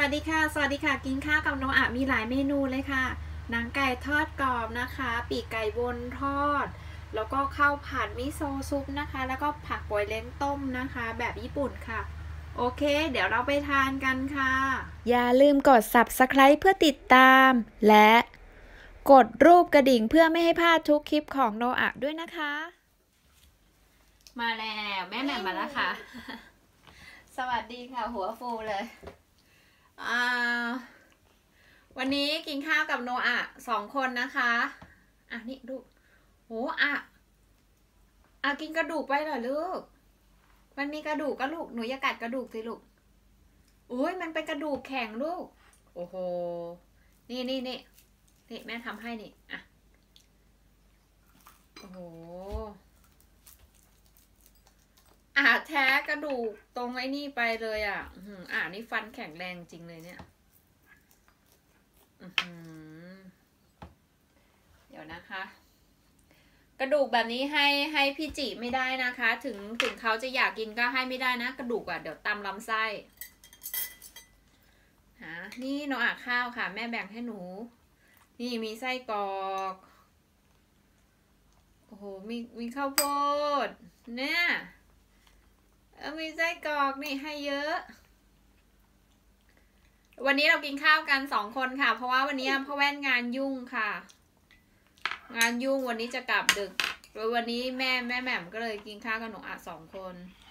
วัสดีค่ะ สวัสดีค่ะ กินข้าวกับน้องอะมีหลายเมนูเลยค่ะ หนังไก่ทอดกรอบนะคะ ปีกไก่วนทอด แล้วก็ข้าวผัดมิโซะซุปนะคะ แล้วก็ผักโปยเล้งต้มนะคะ แบบญี่ปุ่นค่ะ โอเค เดี๋ยวเราไปทานกันค่ะ อย่าลืมกด Subscribe เพื่อติดตาม และกดรูปกระดิ่งเพื่อไม่ให้พลาดทุกคลิปของโนอะด้วยนะคะ มาแล้วแม่แหม่มมาแล้วค่ะ สวัสดีค่ะ หัวฟูเลยวันนี้กินข้าวกับโนอะ2 คนนะคะนี่ดูโหกินกระดูกไปเหรอลูกมันมีกระดูกก็ลูกหนูอย่ากัดกระดูกสิลูกอุ้ยมันเป็นกระดูกแข็งลูกโอ้โหนี่แม่ทำให้นี่โอ้โหแท้กระดูกตรงไอ้นี่ไปเลยนี่ฟันแข็งแรงจริงเลยเนี่ยเดี๋ยวนะคะ กระดูกแบบนี้ให้พี่จิไม่ได้นะคะ ถึงเขาจะอยากกินก็ให้ไม่ได้นะกระดูกเดี๋ยวตำลำไส้นี่โนอะข้าวค่ะแม่แบ่งให้หนูนี่มีไส้กรอกโอ้โหมีข้าวโพดเนี่ยมีไส้กรอกนี่ให้เยอะวันนี้เรากินข้าวกัน2 คนค่ะเพราะว่าวันนี้พ่อแว่นงานยุ่งค่ะงานยุ่งวันนี้จะกลับดึกวันนี้แม่แหม่มก็เลยกินข้าวกับหนู2 คน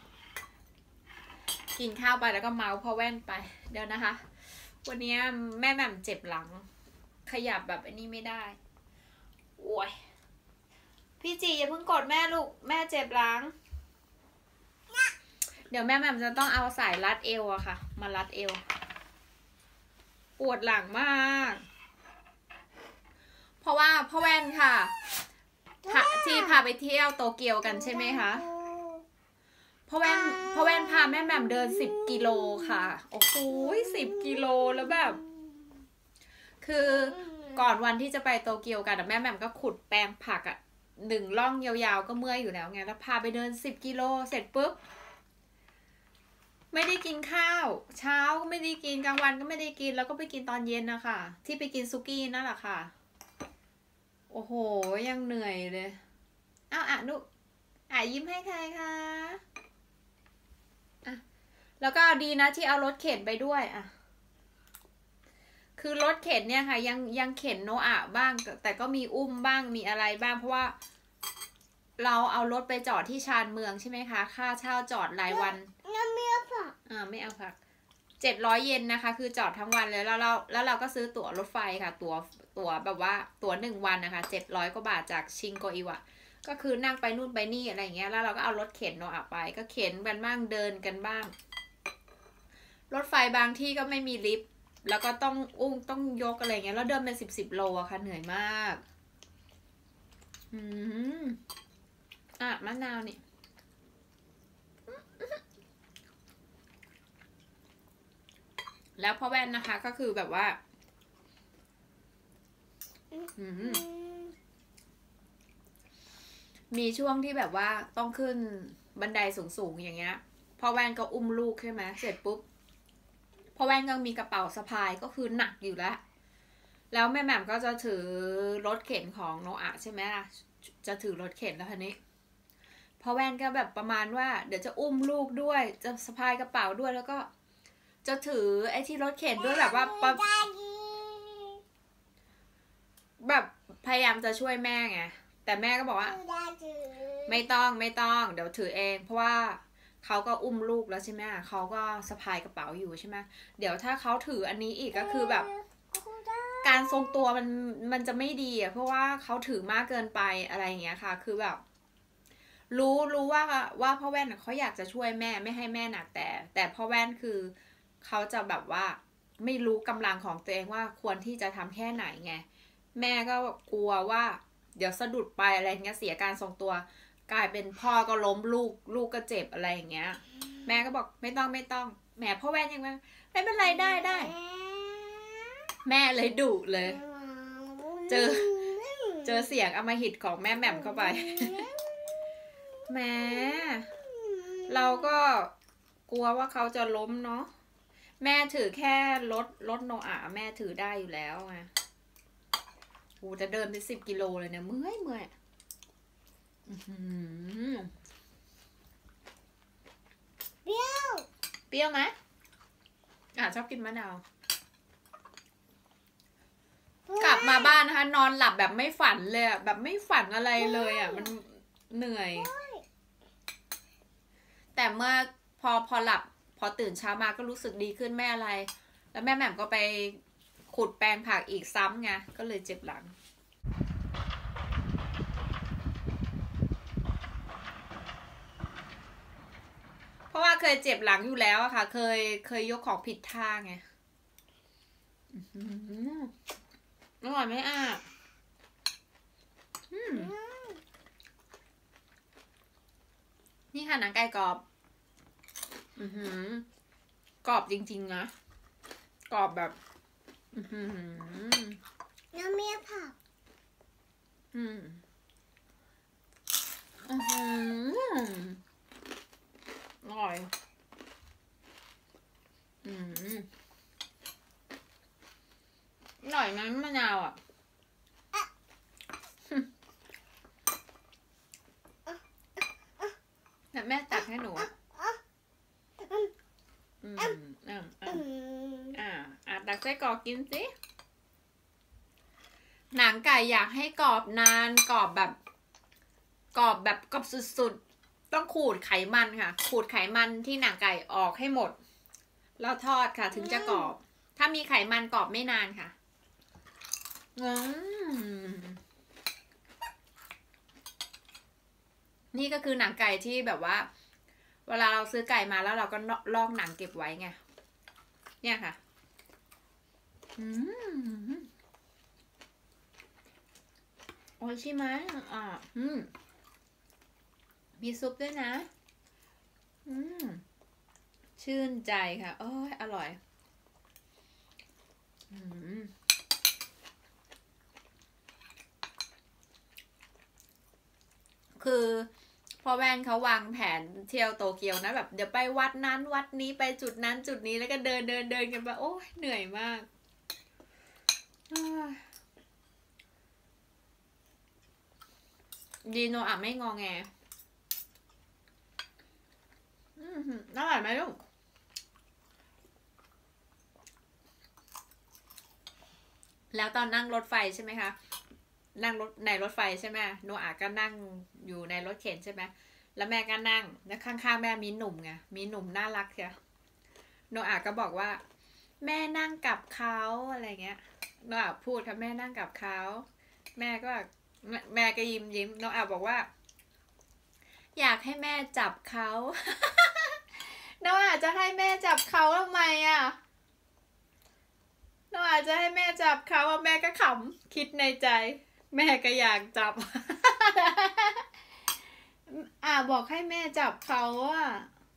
กินข้าวไปแล้วก็เมาพ่อแว่นไปเดี๋ยวนะคะวันนี้แม่แหม่มเจ็บหลังขยับแบบอันนี้ไม่ได้โอ้ยพี่จีอย่าเพิ่งกดแม่ลูกแม่เจ็บหลังเดี๋ยวแม่แหม่มจะต้องเอาสายรัดเอวอะค่ะมารัดเอวปวดหลังมากเพราะว่าพ่อแว่นค่ะที่พาไปเที่ยวโตเกียวกันใช่ไหมคะพ่อแว่นพาแม่แหม่มเดิน10 กิโลค่ะโอ้โห10 กิโลแล้วแบบคือก่อนวันที่จะไปโตเกียวกันแม่แหม่มก็ขุดแปลงผัก1 ร่องยาวๆก็เมื่อยอยู่แล้วไงแล้วพาไปเดิน10 กิโลเสร็จปุ๊บไม่ได้กินข้าวเช้าก็ไม่ได้กินกลางวันก็ไม่ได้กินแล้วก็ไปกินตอนเย็นนะคะที่ไปกินซุกี้นั่นแหละค่ะโอ้โหยังเหนื่อยเลยนุยิ้มให้ใครคะแล้วก็ดีนะที่เอารถเข็นไปด้วยคือรถเข็นเนี่ยค่ะยังเข็นโนอะบ้างแต่ก็มีอุ้มบ้างมีอะไรบ้างเพราะว่าเราเอารถไปจอดที่ชานเมืองใช่ไหมคะค่าเช่าจอดรายวันไม่เอาผักไม่เอาผัก700 เยนนะคะคือจอดทั้งวันเลยแล้วเราก็ซื้อตั๋วรถไฟค่ะตั๋วแบบว่าตั๋ว1 วันนะคะ700 กว่าบาทจากชิงโกอิวะก็คือนั่งไปนู่นไปนี่อะไรเงี้ยแล้วเราก็เอารถเข็นโนอะไปก็เข็นกันบ้างเดินกันบ้างรถไฟบางที่ก็ไม่มีลิฟต์แล้วก็ต้องต้องยกอะไรเงี้ยแล้วเดินเป็น10 โลอะค่ะเหนื่อยมากมะนาวนี่แล้วพ่อแว่นนะคะก็คือแบบว่ามีช่วงที่แบบว่าต้องขึ้นบันไดสูงๆอย่างเงี้ยพ่อแว่นก็อุ้มลูกใช่ไหมเสร็จปุ๊บพ่อแว่นก็มีกระเป๋าสะพายก็คือหนักอยู่แล้วแม่แหม่มก็จะถือรถเข็นของโนอะใช่ไหมล่ะจะถือรถเข็นแล้วทีนี้พ่อแว่นก็แบบประมาณว่าเดี๋ยวจะอุ้มลูกด้วยจะสะพายกระเป๋าด้วยแล้วก็จะถือไอ้ที่รถเข็นด้วยแบบว่าแบบพยายามจะช่วยแม่ไงแต่แม่ก็บอกว่าไม่ต้องเดี๋ยวถือเองเพราะว่าเขาก็อุ้มลูกแล้วใช่ไหมเขาก็สะพายกระเป๋าอยู่ใช่ไหมเดี๋ยวถ้าเขาถืออันนี้อีกก็คือแบบการทรงตัวมันจะไม่ดีเพราะว่าเขาถือมากเกินไปอะไรอย่างเงี้ยค่ะคือแบบรู้ว่าพ่อแว่นเขาอยากจะช่วยแม่ไม่ให้แม่หนักแต่พ่อแว่นคือเขาจะแบบว่าไม่รู้กำลังของตัวเองว่าควรที่จะทำแค่ไหนไงแม่ก็กลัวว่าเดี๋ยวสะดุดไปอะไรเงี้ยเสียการทรงตัวกลายเป็นพ่อก็ล้มลูกก็เจ็บอะไรอย่างเงี้ยแม่ก็บอกไม่ต้องแหมพ่อแว่นยังไม่เป็นไรได้แม่เลยดุเลยเจอเสียงอำมหิตของแม่แหม่มเข้าไปแหมเราก็กลัวว่าเขาจะล้มเนาะแม่ถือแค่รถโนอาแม่ถือได้อยู่แล้วไงโอ้จะเดินไป10 กิโลเลยเนี่ยเมื่อยเปรี้ยวเปรี้ยวไหมชอบกินมะนาวกลับมาบ้านนะคะ นอนหลับแบบไม่ฝันเลยอะแบบไม่ฝันอะไรเลยอ่ะมันเหนื่อย แต่เมื่อพอหลับพอตื่นเช้ามาก็รู้สึกดีขึ้นแม่อะไร แล้วแม่แหม่มก็ไปขุดแปลงผักอีกซ้ำไงก็เลยเจ็บหลัง เพราะว่าเคยเจ็บหลังอยู่แล้วอะค่ะ เคยยกของผิดท่าไงอร่อยไหมอ่ะนี่ค่ะหนังไก่กรอบกรอบจริงๆนะกรอบแบบน้ำเมียผักอร่อยอร่อยไหมมะนาวอ่ะแม่ตักให้หนูตักไส้กรอกกินสิหนังไก่อยากให้กรอบนานกรอบแบบกรอบสุดๆต้องขูดไขมันค่ะขูดไขมันที่หนังไก่ออกให้หมดแล้วทอดค่ะถึงจะกรอบถ้ามีไขมันกรอบไม่นานค่ะนี่ก็คือหนังไก่ที่แบบว่าเวลาเราซื้อไก่มาแล้วเราก็ลอกหนังเก็บไว้ไงเนี่ยค่ะโอ้ยใช่ไหมมีซุปด้วยนะชื่นใจค่ะโอ้ยอร่อยคือพ่อแว่นเขาวางแผนเที่ยวโตเกียวนะแบบเดี๋ยวไปวัดนั้นวัดนี้ไปจุดนั้นจุดนี้แล้วก็เดินกันไปโอ้ยเหนื่อยมากดีโนอ่ะไม่งอแงอร่อยไหมลูกแล้วตอนนั่งรถไฟใช่ไหมคะนั่งรถในรถไฟใช่ไหมโนอาก็นั่งอยู่ในรถเข็นใช่ไหมแล้วแม่ก็นั่งแล้วข้างๆแม่มีหนุ่มไงมีหนุ่มน่ารักเชียวโนอาก็บอกว่าแม่นั่งกับเขาอะไรเงี้ยโนอาพูดค่ะแม่นั่งกับเขาแม่ก็ยิ้มโนอาบอกว่าอยากให้แม่จับเขาโนอาจะให้แม่จับเขาทำไมอ่ะโนอาจะให้แม่จับเขาแม่ก็ขำคิดในใจแม่ก็อยากจับ บอกให้แม่จับเขาอ่ะ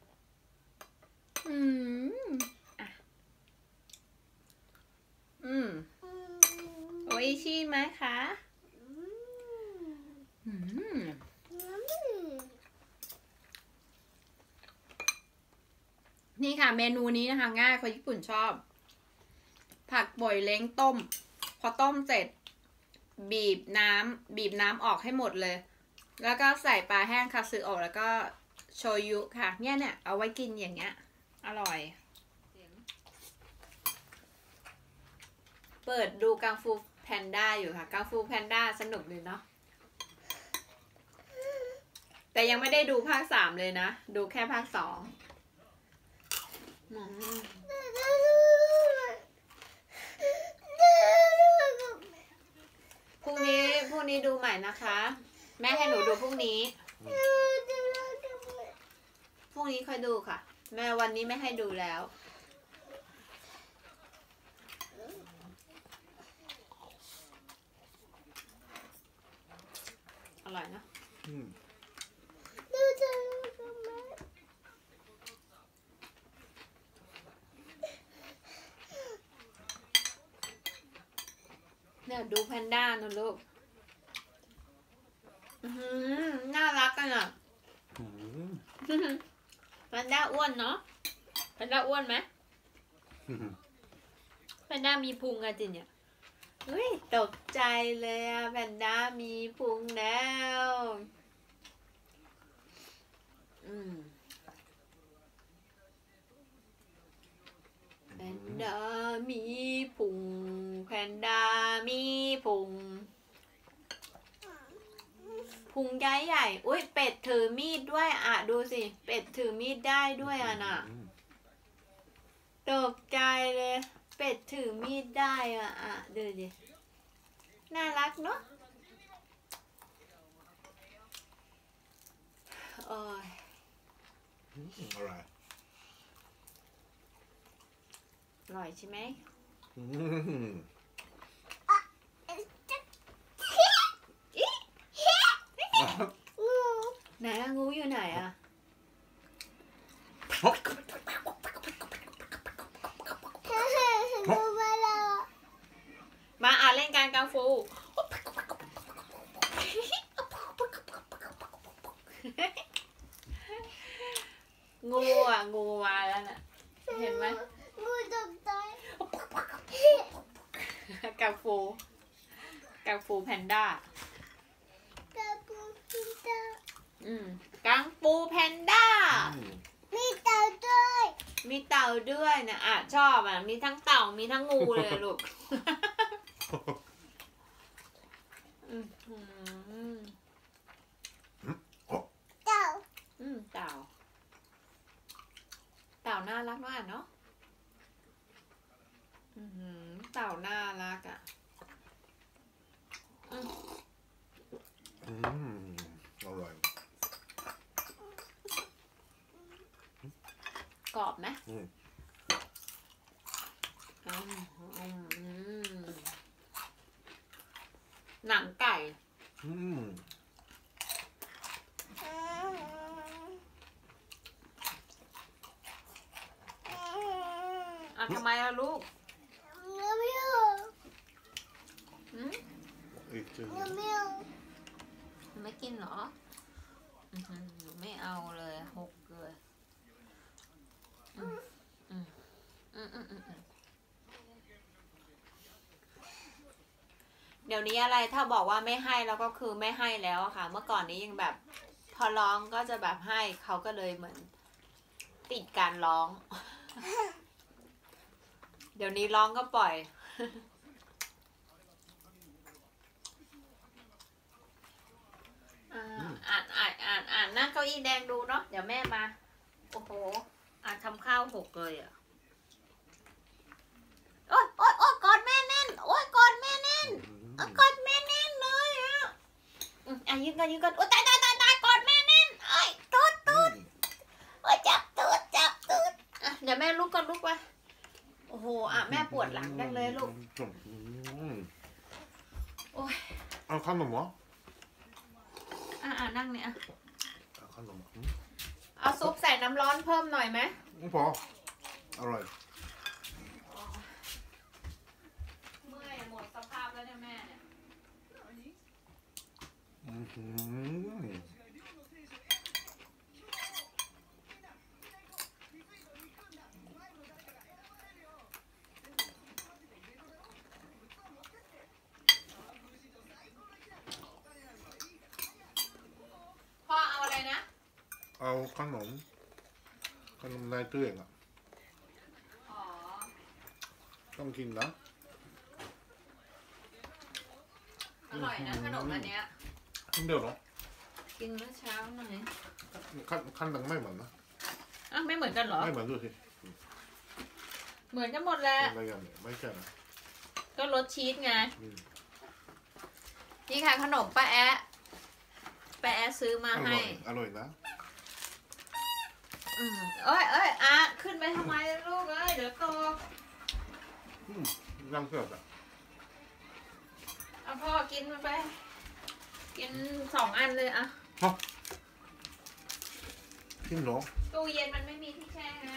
โออิชิไหมคะนี่ค่ะเมนูนี้นะคะง่ายคนญี่ปุ่นชอบผักป่ยเล้งต้มพอต้มเสร็จบีบน้ำออกให้หมดเลยแล้วก็ใส่ปลาแห้งคาซึโอะแล้วก็โชยุค่ะเนี่ยเอาไว้กินอย่างเงี้ยอร่อยเปิดดูกังฟูแพนด้าอยู่ค่ะกังฟูแพนด้าสนุกดีเนาะแต่ยังไม่ได้ดูภาค3เลยนะดูแค่ภาค2พรุ่งนี้ดูใหม่นะคะแม่ให้หนูดูพรุ่งนี้ค่อยดูค่ะแม่วันนี้ไม่ให้ดูแล้วอร่อยนะเนี่ยดูแพนด้านะลูกน่ารักกันอ่ะแพนด้าอ้วนเนาะแพนด้าอ้วนไหมแพนด้ามีพุงอะจินเนี่ยเฮ้ยตกใจเลยอะแพนด้ามีพุงแล้วแพนด้ามีพุงแพนด้ามีพุงพุงใหญ่ๆอุ้ยเป็ดถือมีดด้วยอะดูสิเป็ดถือมีดได้ด้วยอะน่ะตกใจเลยเป็ดถือมีดได้อะดูดิน่ารักเนาะโอ้ยอร่อยใช่ไหมไหนงูอยู่ไหนอะมาเล่นการกังฟูงูมาแล้วน่ะเห็นไหมงูตกใจกังฟูแพนด้ากังฟูแพนด้ากังฟูแพนด้ามีเต่าด้วยนะชอบมีทั้งเต่ามีทั้งงูเลยลูกเต่าน่ารักมากเนาะเต่าน่ารักอร่อยกรอบไหมหนังไก่ทำไมล่ะลูกไม่กินเหรอไม่เอาเลยหกเลยเดี๋ยวนี้อะไรถ้าบอกว่าไม่ให้แล้วก็คือไม่ให้แล้วอะค่ะเมื่อก่อนนี้ยังแบบพอร้องก็จะแบบให้เขาก็เลยเหมือนติดการร้อง เดี๋ยวนี้ร้องก็ปล่อยอ่านนั่งเก้าอี้แดงดูเนาะเดี๋ยวแม่มาโอ้โหทำข้าวหกเลยโอ๊ยกอดแม่แน่นกอดแม่แน่นกอดแม่แน่นเลยยืนกันโอ๊ยตายกอดแม่แน่นตูดจับตูดเดี๋ยวแม่ลุกไปโอ้โหแม่ปวดหลังจังเลยลูกโอ้ยเอาขนมเหรอนั่งเนี่ยเอาขนมเอาซุปใส่น้ำร้อนเพิ่มหน่อยไหมไม่พออร่อยเมื่อยหมดสภาพแล้วเนี่ยแม่พ่อเอาอะไรนะเอาขนมในตู้เย็นต้องกินนะอร่อยนะขนมอันเนี้ยเดี๋ยวเนาะกินเมื่อเช้าหน่อยขั้นดังไม่เหมือนนะไม่เหมือนกันเหรอไม่เหมือนด้วยสิเหมือนกันหมดแหละไม่ใช่นะก็รสชีสไงนี่ค่ะขนมป้าแอะซื้อมาให้อร่อยนะขึ้นไปทำไมลูกเดี๋ยวโตยังเกิดพ่อกินมันไปกิน2 อันเลยกินเหรอตู้เย็นมันไม่มีที่แช่ไง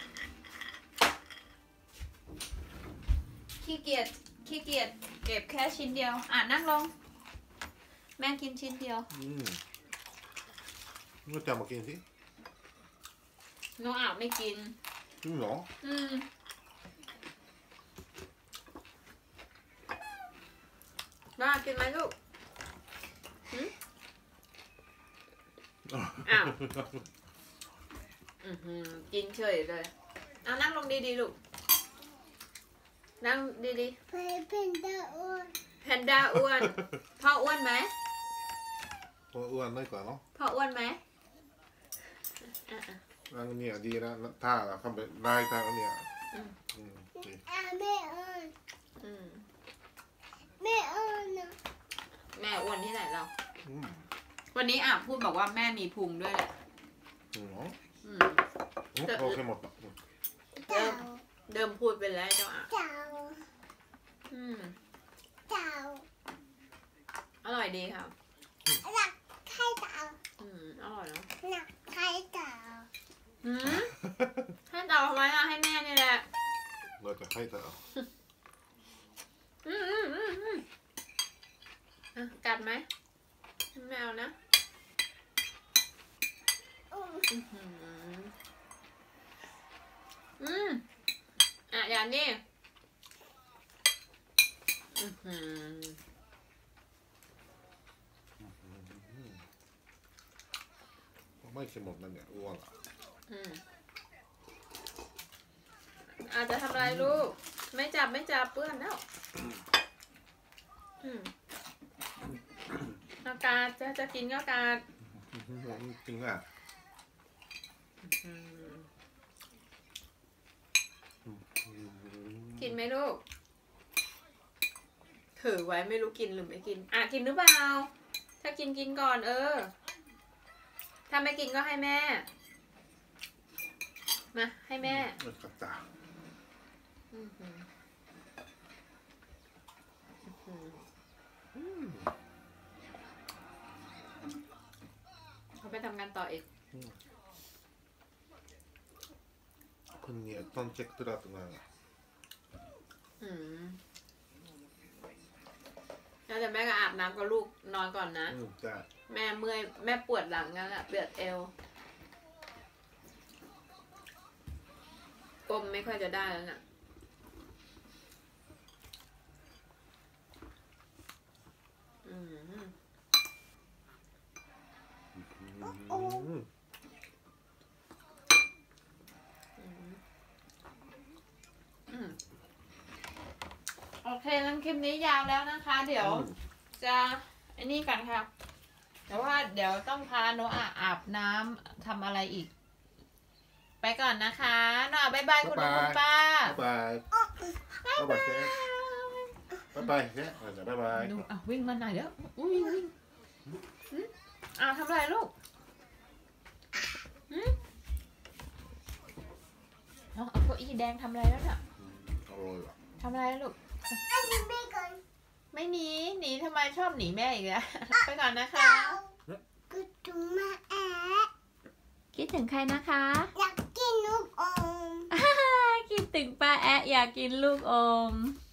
ขี้เกียจเก็บแค่ชิ้นเดียวนั่งลงแม่กินชิ้นเดียวก็จะมากินสิน้องไม่กินจริงเหรอมากินไหมลูกอ้าวกินเฉยเลยเอานั่งลงดีๆลูกนั่งดีๆเพนด้าอ้วนแพนด้าอ้วนพ่ออ้วนไหมตัวอ้วนได้กว่าเนาะพ่ออ้วนไหมนั่งเนี่ยดีนะท่าเราเข้าไปได้ท่าเนี่ยดีแม่อ้วนแม่อ้วนนะแม่อ้วนที่ไหนเราวันนี้อ่ะพูดบอกว่าแม่มีพุงด้วยแหละโอเคหมดเดิมพูดไปแล้วเจ้าอ่ะอร่อยดีค่ะหนักไข่เต่าอร่อยเนาะหนักไข่เต่าให้เต่าทำไมอ่ะให้แม่นี่แหละเราจะให้เต่ากัดไหมไม่เอานะอย่างนี้ไม่ใช่หมดนั่นเนี่ยอ้วนอาจจะทำอะไรลูกไม่จับเปื้อนแล้วอากาศจะกินก็อากาศจริงอ่ะกินไหมลูกถือไว้ไม่รู้กินหรือไม่กินกินหรือเปล่าถ้ากินก่อนถ้าไม่กินก็ให้แม่มาให้แม่เขาไปทำงานต่ออีกคนเนี่ยต้องเช็คตลอดงานแล้วแต่แม่ก็อาบน้ำกับลูกนอนก่อนนะแม่เมื่อยแม่ปวดหลังงั้นแหละปวดเอวก้มไม่ค่อยจะได้แล้วน่ะโอเคงั้นคลิปนี้ยาวแล้วนะคะเดี๋ยวจะไอ้นี่กันค่ะแต่ว่าเดี๋ยวต้องพาโนอาอาบน้ำทำอะไรอีกไปก่อนนะคะโนอาบ๊ายบายคุณลุงคุณป้าบ๊ายบายบ๊ายบายเจ๊บ๊ายบายดูวิ่งมาหน่อยเดี๋ยววิ่งทำอะไรลูกเอาเก้าอี้แดงทำอะไรแล้วเนี่ยทำอะไรลูกไม่หนีทำไมชอบหนีแม่อีกแล้วไปก่อนนะคะคิดถึงแม่คิดถึงใครนะคะอยากกินลูกอมคิดถึงป้าแอะอยากกินลูกอม